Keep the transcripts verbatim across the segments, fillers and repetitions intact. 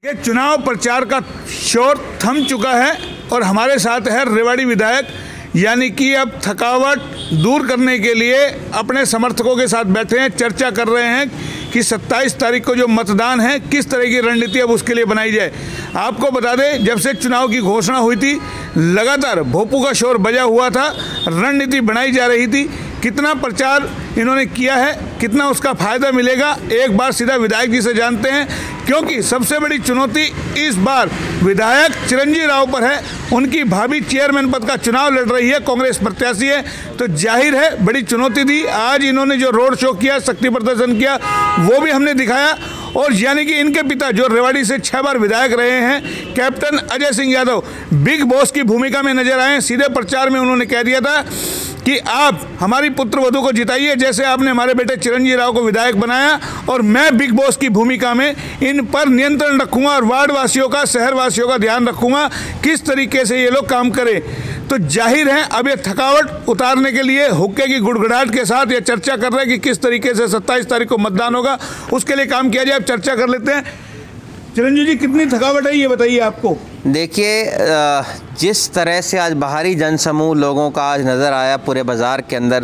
ये चुनाव प्रचार का शोर थम चुका है और हमारे साथ है रेवाड़ी विधायक, यानी कि अब थकावट दूर करने के लिए अपने समर्थकों के साथ बैठे हैं, चर्चा कर रहे हैं कि सत्ताईस तारीख को जो मतदान है किस तरह की रणनीति अब उसके लिए बनाई जाए। आपको बता दें, जब से चुनाव की घोषणा हुई थी लगातार भोपू का शोर बजा हुआ था, रणनीति बनाई जा रही थी। कितना प्रचार इन्होंने किया है, कितना उसका फायदा मिलेगा, एक बार सीधा विधायक जी से जानते हैं, क्योंकि सबसे बड़ी चुनौती इस बार विधायक चिरंजीव राव पर है। उनकी भाभी चेयरमैन पद का चुनाव लड़ रही है, कांग्रेस प्रत्याशी है, तो जाहिर है बड़ी चुनौती थी। आज इन्होंने जो रोड शो किया, शक्ति प्रदर्शन किया, वो भी हमने दिखाया। और यानी कि इनके पिता जो रेवाड़ी से छह बार विधायक रहे हैं, captain Ajay Singh Yadav, big boss की भूमिका में नजर आए। सीधे प्रचार में उन्होंने कह दिया था कि आप हमारी पुत्र वधू को जिताइए, जैसे आपने हमारे बेटे चिरंजीव राव को विधायक बनाया, और मैं बिग बॉस की भूमिका में इन पर नियंत्रण रखूंगा और वार्ड वासियों का, शहर वासियों का ध्यान रखूंगा किस तरीके से ये लोग काम करें। तो जाहिर है अब ये थकावट उतारने के लिए हुक्के की गुड़गुड़ाहट के साथ ये चर्चा कर रहे हैं कि किस तरीके से सत्ताईस तारीख को मतदान होगा, उसके लिए काम किया जाए। अब चर्चा कर लेते हैं। चिरंजीव जी, कितनी थकावट है ये बताइए आपको। देखिए, जिस तरह से आज बाहरी जनसमूह लोगों का आज नज़र आया पूरे बाज़ार के अंदर,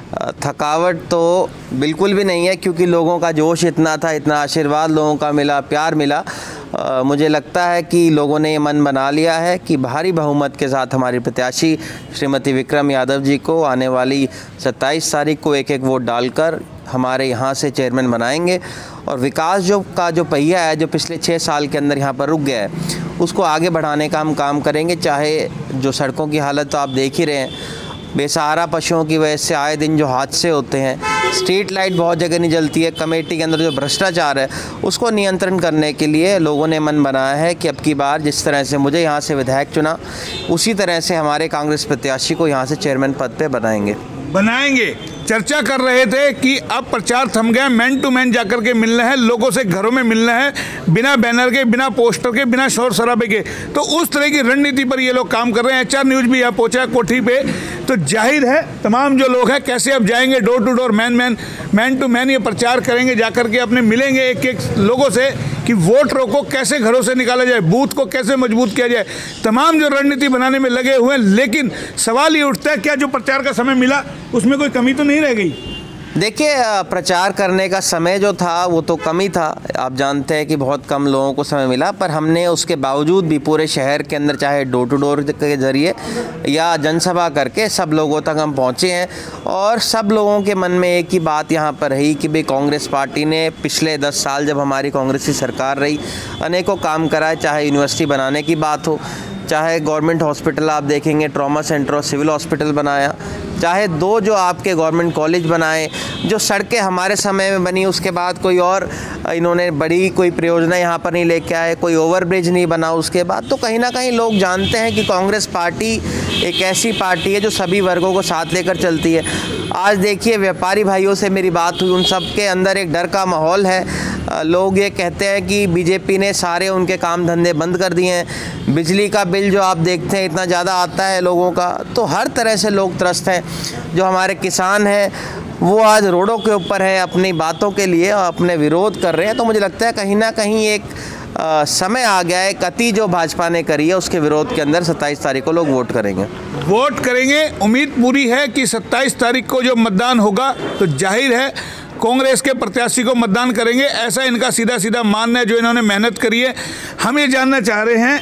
थकावट तो बिल्कुल भी नहीं है, क्योंकि लोगों का जोश इतना था, इतना आशीर्वाद लोगों का मिला, प्यार मिला। आ, मुझे लगता है कि लोगों ने ये मन बना लिया है कि भारी बहुमत के साथ हमारी प्रत्याशी श्रीमती विक्रम यादव जी को आने वाली सत्ताईस तारीख को एक एक वोट डालकर हमारे यहाँ से चेयरमैन बनाएंगे, और विकास जो का जो पहिया है, जो पिछले छः साल के अंदर यहाँ पर रुक गया है, उसको आगे बढ़ाने का हम काम करेंगे। चाहे जो सड़कों की हालत तो आप देख ही रहे हैं, बेसहारा पशुओं की वजह से आए दिन जो हादसे होते हैं, स्ट्रीट लाइट बहुत जगह नहीं जलती है, कमेटी के अंदर जो भ्रष्टाचार है उसको नियंत्रण करने के लिए लोगों ने मन बनाया है कि अब की बार जिस तरह से मुझे यहाँ से विधायक चुना, उसी तरह से हमारे कांग्रेस प्रत्याशी को यहाँ से चेयरमैन पद पे बनाएंगे बनाएंगे चर्चा कर रहे थे कि अब प्रचार थम गया, मैन टू मैन जाकर के मिलना है, लोगों से घरों में मिलना है, बिना बैनर के, बिना पोस्टर के, बिना शोर शराबे के। तो उस तरह की रणनीति पर ये लोग काम कर रहे हैं। एचआर न्यूज़ भी यहाँ पहुंचा है कोठी पे, तो जाहिर है तमाम जो लोग हैं कैसे अब जाएंगे door to door, man man man to man ये प्रचार करेंगे, जाकर के अपने मिलेंगे एक एक लोगों से कि वोटरों को कैसे घरों से निकाला जाए, बूथ को कैसे मजबूत किया जाए। तमाम जो रणनीति बनाने में लगे हुए हैं, लेकिन सवाल ये उठता है क्या जो प्रचार का समय मिला उसमें कोई कमी तो नहीं रह गई? देखिए, प्रचार करने का समय जो था वो तो कम ही था। आप जानते हैं कि बहुत कम लोगों को समय मिला, पर हमने उसके बावजूद भी पूरे शहर के अंदर, चाहे डोर टू डोर के ज़रिए या जनसभा करके, सब लोगों तक हम पहुँचे हैं। और सब लोगों के मन में एक ही बात यहाँ पर रही कि भाई कांग्रेस पार्टी ने पिछले दस साल जब हमारी कांग्रेस की सरकार रही, अनेकों काम कराए, चाहे यूनिवर्सिटी बनाने की बात हो, चाहे गवर्नमेंट हॉस्पिटल आप देखेंगे, ट्रॉमा सेंटर और सिविल हॉस्पिटल बनाया, चाहे दो जो आपके गवर्नमेंट कॉलेज बनाए, जो सड़कें हमारे समय में बनी उसके बाद कोई और इन्होंने बड़ी कोई परियोजना यहाँ पर नहीं लेके आए, कोई ओवरब्रिज नहीं बना उसके बाद। तो कहीं ना कहीं लोग जानते हैं कि कांग्रेस पार्टी एक ऐसी पार्टी है जो सभी वर्गों को साथ लेकर चलती है। आज देखिए, व्यापारी भाइयों से मेरी बात हुई, उन सब के अंदर एक डर का माहौल है। लोग ये कहते हैं कि बीजेपी ने सारे उनके काम धंधे बंद कर दिए हैं। बिजली का बिल जो आप देखते हैं इतना ज़्यादा आता है लोगों का, तो हर तरह से लोग त्रस्त हैं। जो हमारे किसान हैं वो आज रोडों के ऊपर हैं अपनी बातों के लिए, और अपने विरोध कर रहे हैं। तो मुझे लगता है कहीं ना कहीं एक आ, समय आ गया है, कती जो भाजपा ने करी है उसके विरोध के अंदर सत्ताईस तारीख को लोग वोट करेंगे वोट करेंगे उम्मीद पूरी है कि सत्ताईस तारीख को जो मतदान होगा तो जाहिर है कांग्रेस के प्रत्याशी को मतदान करेंगे, ऐसा इनका सीधा सीधा मानना है, जो इन्होंने मेहनत करी है। हम ये जानना चाह रहे हैं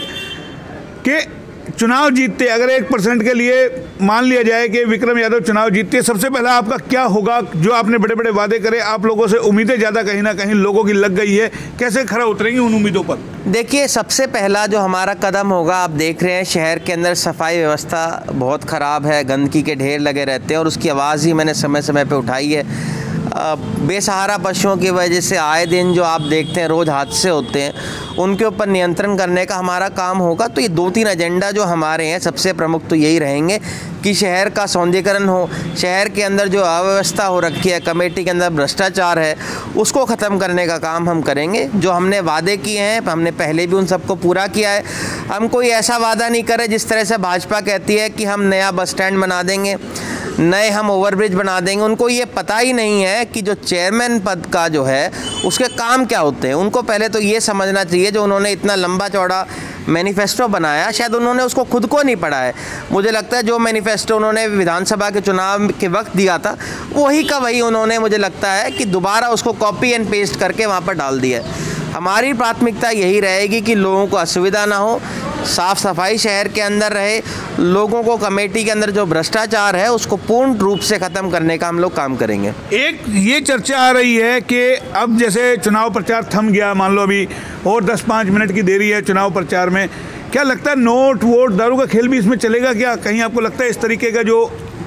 कि चुनाव जीतते, अगर एक परसेंट के लिए मान लिया जाए कि विक्रम यादव चुनाव जीतते, सबसे पहला आपका क्या होगा? जो आपने बड़े बड़े वादे करे, आप लोगों से उम्मीदें ज़्यादा कहीं ना कहीं लोगों की लग गई है, कैसे खरा उतरेंगे उन उम्मीदों पर? देखिए, सबसे पहला जो हमारा कदम होगा, आप देख रहे हैं शहर के अंदर सफाई व्यवस्था बहुत ख़राब है, गंदगी के ढेर लगे रहते हैं, और उसकी आवाज़ ही मैंने समय समय पर उठाई है। बेसहारा पशुओं की वजह से आए दिन जो आप देखते हैं रोज़ हादसे होते हैं, उनके ऊपर नियंत्रण करने का हमारा काम होगा। तो ये दो तीन एजेंडा जो हमारे हैं, सबसे प्रमुख तो यही रहेंगे कि शहर का सौंदर्यीकरण हो, शहर के अंदर जो अव्यवस्था हो रखी है, कमेटी के अंदर भ्रष्टाचार है, उसको ख़त्म करने का काम हम करेंगे। जो हमने वादे किए हैं, हमने पहले भी उन सबको पूरा किया है। हम कोई ऐसा वादा नहीं करें जिस तरह से भाजपा कहती है कि हम नया बस स्टैंड बना देंगे, नए हम ओवरब्रिज बना देंगे। उनको ये पता ही नहीं है कि जो चेयरमैन पद का जो है उसके काम क्या होते हैं। उनको पहले तो ये समझना चाहिए, जो उन्होंने इतना लंबा चौड़ा मैनिफेस्टो बनाया, शायद उन्होंने उसको खुद को नहीं पढ़ा है। मुझे लगता है जो मैनिफेस्टो उन्होंने विधानसभा के चुनाव के वक्त दिया था वही का वही उन्होंने, मुझे लगता है कि दोबारा उसको कॉपी एंड पेस्ट करके वहाँ पर डाल दिया है। हमारी प्राथमिकता यही रहेगी कि लोगों को असुविधा ना हो, साफ़ सफाई शहर के अंदर रहे, लोगों को कमेटी के अंदर जो भ्रष्टाचार है उसको पूर्ण रूप से ख़त्म करने का हम लोग काम करेंगे। एक ये चर्चा आ रही है कि अब जैसे चुनाव प्रचार थम गया, मान लो अभी और दस पाँच मिनट की देरी है चुनाव प्रचार में, क्या लगता है नोट वोट दारू का खेल भी इसमें चलेगा क्या? कहीं आपको लगता है इस तरीके का जो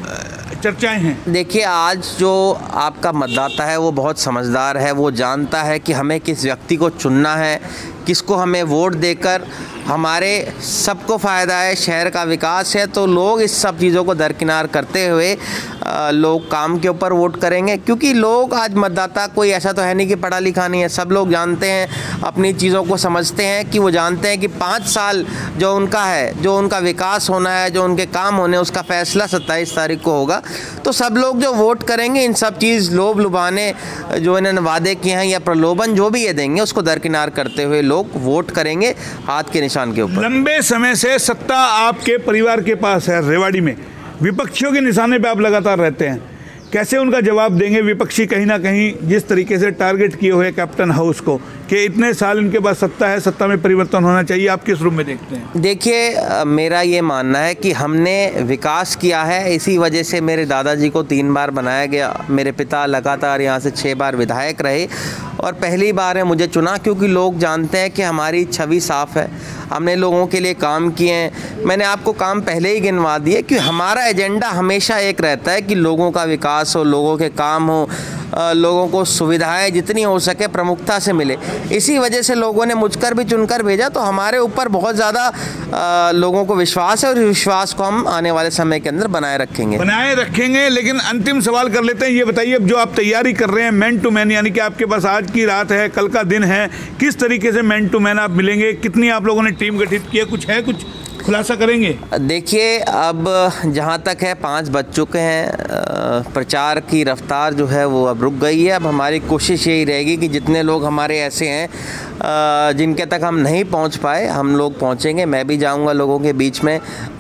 चर्चाएं हैं? देखिए, आज जो आपका मतदाता है वो बहुत समझदार है, वो जानता है कि हमें किस व्यक्ति को चुनना है, किसको हमें वोट देकर हमारे सबको फ़ायदा है, शहर का विकास है। तो लोग इस सब चीज़ों को दरकिनार करते हुए लोग काम के ऊपर वोट करेंगे, क्योंकि लोग आज मतदाता कोई ऐसा तो है नहीं कि पढ़ा लिखा नहीं है। सब लोग जानते हैं, अपनी चीज़ों को समझते हैं, कि वो जानते हैं कि पाँच साल जो उनका है, जो उनका विकास होना है, जो उनके काम होने, उसका फैसला सत्ताईस तारीख को होगा। तो सब लोग जो वोट करेंगे, इन सब चीज़ लोभ लुभाने जो इन्होंने वादे किए हैं या प्रलोभन जो भी ये देंगे उसको दरकिनार करते हुए लोग वोट करेंगे हाथ के निशान के ऊपर। लंबे समय से सत्ता आपके परिवार के पास है रेवाड़ी में, विपक्षियों के निशाने पे आप लगातार रहते हैं, कैसे उनका जवाब देंगे? विपक्षी कहीं ना कहीं जिस तरीके से टारगेट किए हुए कैप्टन हाउस को कि इतने साल इनके पास सत्ता है, सत्ता में परिवर्तन होना चाहिए, आप किस रूप में देखते हैं? देखिए, मेरा ये मानना है कि हमने विकास किया है, इसी वजह से मेरे दादाजी को तीन बार बनाया गया। मेरे पिता लगातार यहाँ से छः बार विधायक रहे और पहली बार है मुझे चुना, क्योंकि लोग जानते हैं कि हमारी छवि साफ़ है, हमने लोगों के लिए काम किए हैं। मैंने आपको काम पहले ही गिनवा दिए कि हमारा एजेंडा हमेशा एक रहता है कि लोगों का विकास हो, लोगों के काम हो, लोगों को सुविधाएं जितनी हो सके प्रमुखता से मिले। इसी वजह से लोगों ने मुझकर भी चुनकर भेजा। तो हमारे ऊपर बहुत ज़्यादा लोगों को विश्वास है और विश्वास को हम आने वाले समय के अंदर बनाए रखेंगे बनाए रखेंगे लेकिन अंतिम सवाल कर लेते हैं, ये बताइए, अब जो आप तैयारी कर रहे हैं मैन टू मैन, यानी कि आपके पास आज की रात है, कल का दिन है, किस तरीके से मैन टू मैन आप मिलेंगे? कितनी आप लोगों ने टीम गठित की है? कुछ है, कुछ खुलासा करेंगे? देखिए, अब जहाँ तक है पाँच बज चुके हैं, प्रचार की रफ्तार जो है वो अब रुक गई है। अब हमारी कोशिश यही रहेगी कि जितने लोग हमारे ऐसे हैं जिनके तक हम नहीं पहुँच पाए, हम लोग पहुँचेंगे। मैं भी जाऊँगा लोगों के बीच में,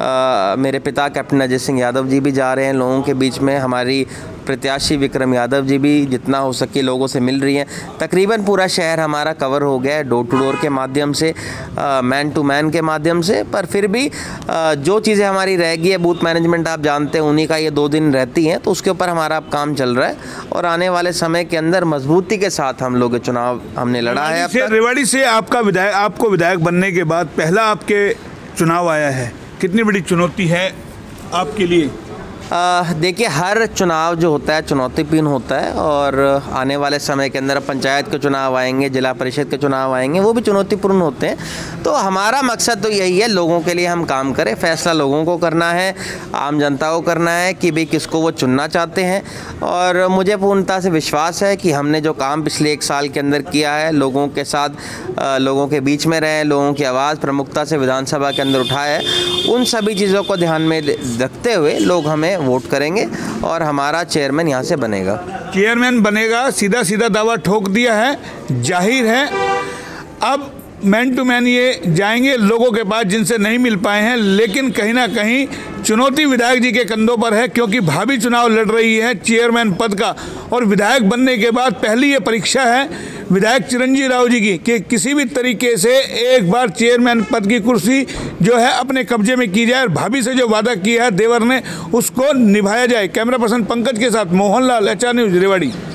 आ, मेरे पिता कैप्टन अजय सिंह यादव जी भी जा रहे हैं लोगों के बीच में, हमारी प्रत्याशी विक्रम यादव जी भी जितना हो सके लोगों से मिल रही हैं। तकरीबन पूरा शहर हमारा कवर हो गया है डोर टू डोर के माध्यम से, मैन टू मैन के माध्यम से। पर फिर भी आ, जो चीज़ें हमारी रह गई है, बूथ मैनेजमेंट आप जानते हैं, उन्हीं का ये दो दिन रहती हैं, तो उसके ऊपर हमारा अब काम चल रहा है और आने वाले समय के अंदर मजबूती के साथ हम लोग चुनाव हमने लड़ा है। अब तक रेवाड़ी से आपका विधायक, आपको विधायक बनने के बाद पहला आपके चुनाव आया है, कितनी बड़ी चुनौती है आपके लिए? देखिए, हर चुनाव जो होता है चुनौतीपूर्ण होता है और आने वाले समय के अंदर पंचायत के चुनाव आएंगे, जिला परिषद के चुनाव आएंगे, वो भी चुनौतीपूर्ण होते हैं। तो हमारा मकसद तो यही है, लोगों के लिए हम काम करें, फैसला लोगों को करना है, आम जनता को करना है कि भाई किसको वो चुनना चाहते हैं। और मुझे पूर्णतः से विश्वास है कि हमने जो काम पिछले एक साल के अंदर किया है, लोगों के साथ, लोगों के बीच में रहे, लोगों की आवाज़ प्रमुखता से विधानसभा के अंदर उठाया है, उन सभी चीज़ों को ध्यान में रखते हुए लोग हमें वोट करेंगे और हमारा चेयरमैन यहाँ से बनेगा। चेयरमैन बनेगा, सीधा सीधा दावा ठोक दिया है, जाहिर है। अब मैन टू मैन ये जाएंगे लोगों के पास जिनसे नहीं मिल पाए हैं, लेकिन कहीं ना कहीं चुनौती विधायक जी के कंधों पर है, क्योंकि भाभी चुनाव लड़ रही है चेयरमैन पद का और विधायक बनने के बाद पहली ये परीक्षा है विधायक चिरंजीव राव जी की कि किसी भी तरीके से एक बार चेयरमैन पद की कुर्सी जो है अपने कब्जे में की जाए और भाभी से जो वादा किया है देवर ने उसको निभाया जाए। कैमरा पर्सन पंकज के साथ Mohanlal, H R news, Rewari.